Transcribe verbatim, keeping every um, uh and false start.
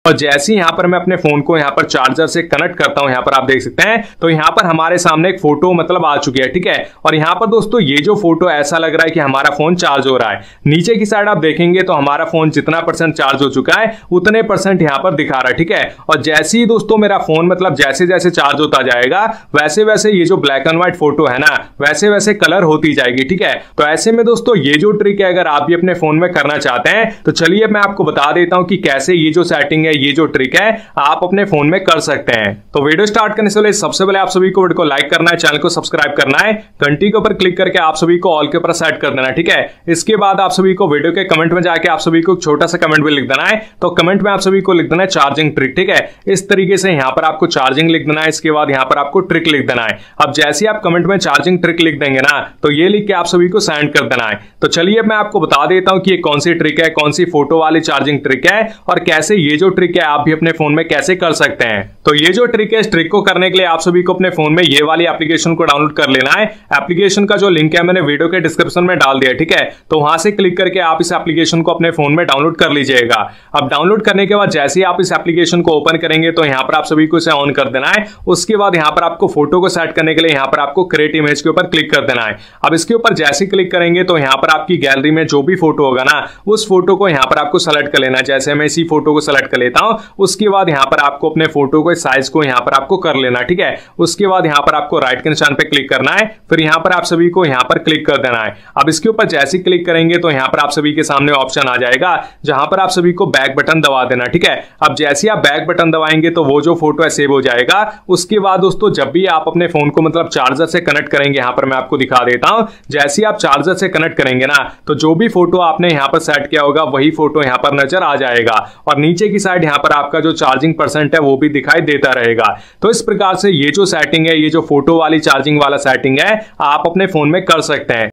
और जैसे ही यहाँ पर मैं अपने फोन को यहाँ पर चार्जर से कनेक्ट करता हूँ, यहाँ पर आप देख सकते हैं तो यहाँ पर हमारे सामने एक फोटो मतलब आ चुकी है, ठीक है। और यहाँ पर दोस्तों ये जो फोटो ऐसा लग रहा है कि हमारा फोन चार्ज हो रहा है। नीचे की साइड आप देखेंगे तो हमारा फोन जितना परसेंट चार्ज हो चुका है उतने परसेंट यहाँ पर दिखा रहा है, ठीक है। और जैसे ही दोस्तों मेरा फोन मतलब जैसे जैसे चार्ज होता जाएगा वैसे वैसे ये जो ब्लैक एंड व्हाइट फोटो है ना वैसे वैसे कलर होती जाएगी, ठीक है। तो ऐसे में दोस्तों ये जो ट्रिक है अगर आप भी अपने फोन में करना चाहते हैं तो चलिए मैं आपको बता देता हूं कि कैसे ये जो सेटिंग है, ये जो ट्रिक है आप अपने फोन में कर सकते हैं। तो वीडियो स्टार्ट करने से पहले सबसे पहले आप सभी को वीडियो को लाइक करना है, चैनल को सब्सक्राइब करना है, घंटी के ऊपर क्लिक करके आप सभी को ऑल के ऊपर सेट कर देना, ठीक है। इसके बाद आप सभी को वीडियो के कमेंट में जाके आप सभी को छोटा सा कमेंट भी लिख देना है। तो कमेंट में आप सभी को लिख देना है चार्जिंग ट्रिक, ठीक है। इस तरीके से यहाँ पर आपको चार्जिंग लिख देना है, इसके बाद यहाँ पर आपको ट्रिक लिख देना है। अब जैसे ही आप कमेंट में चार्जिंग ट्रिक लिख देंगे ना तो ये लिख के आप सभी को सेंड कर देना है। तो चलिए मैं आपको बता देता हूं कि ये कौन सी ट्रिक है, कौन सी फोटो वाली चार्जिंग ट्रिक है और कैसे ये जो ट्रिक है आप भी अपने फोन में कैसे कर सकते हैं। तो ये जो ट्रिक है इस ट्रिक को करने के लिए आप सभी को अपने फोन में ये वाली एप्लीकेशन को डाउनलोड कर लेना है। एप्लीकेशन का जो लिंक है मैंने वीडियो के डिस्क्रिप्शन में डाल दिया, ठीक है। तो वहां से क्लिक करके आप इस एप्लीकेशन को अपने फोन में डाउनलोड कर लीजिएगा। अब डाउनलोड करने के बाद जैसे ही आप इस एप्लीकेशन को ओपन करेंगे तो यहाँ पर आप सभी को इसे ऑन कर देना है। उसके बाद यहाँ पर आपको फोटो को सेट करने के लिए यहाँ पर आपको क्रिएट इमेज के ऊपर क्लिक कर देना है। अब इसके ऊपर जैसे क्लिक करेंगे तो यहाँ पर आपकी गैलरी में जो भी फोटो होगा ना उस फोटो को यहाँ पर आपको सेलेक्ट कर लेना है। जैसे मैं इसी फोटो को सेलेक्ट कर लेता हूँ, उसके बाद यहाँ पर आपको अपने फोटो को साइज को यहाँ पर आपको कर लेना, ठीक है। उसके बाद यहाँ पर आपको राइट के निशान पे क्लिक करना है, फिर यहाँ पर आप सभी को यहाँ पर क्लिक कर देना है। अब इसके ऊपर जैसे क्लिक करेंगे तो यहाँ पर आप सभी के सामने ऑप्शन आ जाएगा जहां पर आप सभी को बैक बटन दबा देना, ठीक है। अब जैसे आप बैक बटन दबाएंगे तो वो जो फोटो है सेव हो जाएगा। उसके बाद दोस्तों जब भी आप अपने फोन को मतलब चार्जर से कनेक्ट करेंगे, यहाँ पर मैं आपको दिखा देता हूं, जैसे आप चार्जर से कनेक्ट करेंगे ना तो जो भी फोटो आपने यहाँ पर सेट किया होगा वही फोटो यहाँ पर नजर आ जाएगा और नीचे की साइड यहाँ पर आपका जो चार्जिंग परसेंट है वो भी दिखाई देता रहेगा। तो इस प्रकार से ये जो सेटिंग है, ये जो फोटो वाली चार्जिंग वाला सेटिंग है आप अपने फोन में कर सकते हैं।